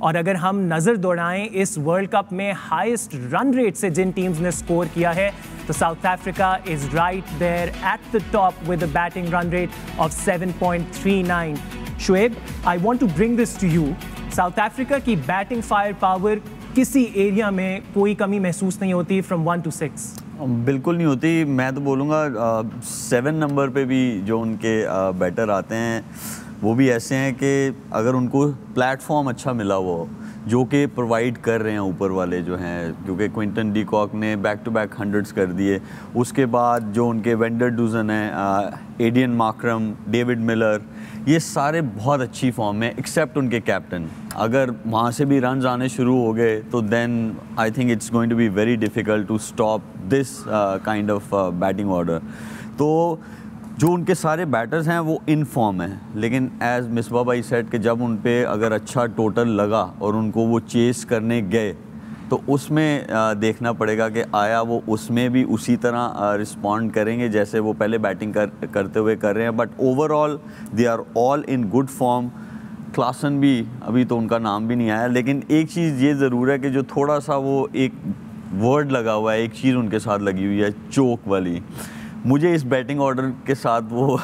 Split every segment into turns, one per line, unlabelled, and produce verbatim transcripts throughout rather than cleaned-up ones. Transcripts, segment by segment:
और अगर हम नज़र दौड़ाएं इस वर्ल्ड कप में हाईएस्ट रन रेट से जिन टीम्स ने स्कोर किया है, तो South Africa is right there at the top with a batting run rate of seven point three nine. Shoaib, I want to bring this to you. South Africa की batting fire power किसी area में कोई कमी महसूस नहीं होती from one two six?
बिल्कुल नहीं होती। मैं तो बोलूँगा सेवन नंबर पे भी जो उनके बैटर आते हैं वो भी ऐसे हैं कि अगर उनको प्लेटफॉर्म अच्छा मिला हुआ हो, जो कि प्रोवाइड कर रहे हैं ऊपर वाले जो हैं, क्योंकि क्विंटन डी कॉक ने बैक टू बैक हंड्रेड्स कर दिए। उसके बाद जो उनके वेंडर डूजन हैं, एडियन मार्करम, डेविड मिलर, ये सारे बहुत अच्छी फॉर्म में, एक्सेप्ट उनके कैप्टन। अगर वहाँ से भी रन आने शुरू हो गए तो then I think it's going to be very difficult to stop this kind of batting order. तो जो उनके सारे बैटर्स हैं वो इन फॉर्म हैं, लेकिन एज मिसबा भाई सेट कि जब उन पे अगर अच्छा टोटल लगा और उनको वो चेस करने गए तो उसमें देखना पड़ेगा कि आया वो उसमें भी उसी तरह रिस्पॉन्ड करेंगे जैसे वो पहले बैटिंग कर करते हुए कर रहे हैं। But overall they are all in good form. Klaasen भी, अभी तो उनका नाम भी नहीं आया, लेकिन एक चीज़ ये ज़रूर है कि जो थोड़ा सा वो एक वर्ड लगा हुआ है, एक चीज़ उनके साथ लगी हुई है, चोक वाली, मुझे इस बैटिंग ऑर्डर के साथ वो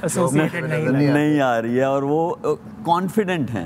नहीं, नहीं आ रही है। और वो कॉन्फिडेंट हैं,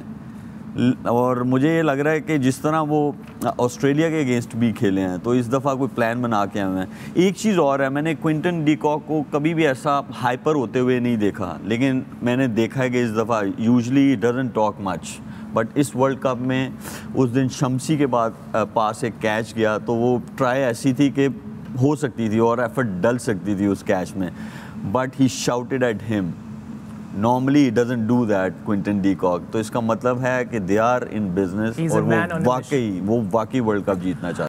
और मुझे ये लग रहा है कि जिस तरह वो ऑस्ट्रेलिया के अगेंस्ट भी खेले हैं तो इस दफ़ा कोई प्लान बना के आए हैं। एक चीज़ और है, मैंने क्विंटन डी कॉक को कभी भी ऐसा हाइपर होते हुए नहीं देखा, लेकिन मैंने देखा है कि इस दफ़ा usually doesn't talk much, but इस वर्ल्ड कप में उस दिन शम्सी के बाद पास एक कैच गया तो वो ट्राई ऐसी थी कि हो सकती थी और एफर्ट डल सकती थी उस कैच में, but he shouted at him. Normally doesn't do that Quinton de Kock. तो इसका मतलब है कि दे आर इन बिजनेस और वो वाकई वो वाकई वर्ल्ड कप जीतना चाहते हैं।